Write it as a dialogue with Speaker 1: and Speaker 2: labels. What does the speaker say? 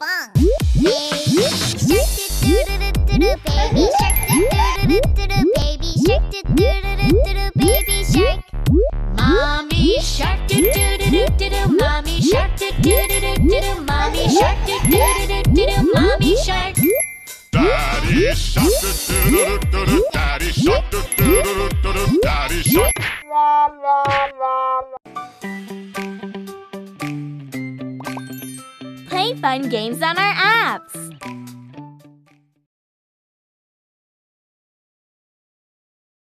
Speaker 1: fun. Baby shark do do do do do, baby shark do do do do do, baby shark do do do do do, baby shark. Mommy shark do do do do do, mommy shark do do do do do, mommy shark do do do do do, mommy shark.
Speaker 2: Daddy shark do do do do, daddy shark do do do do, daddy shark.
Speaker 3: Play fun games on our apps.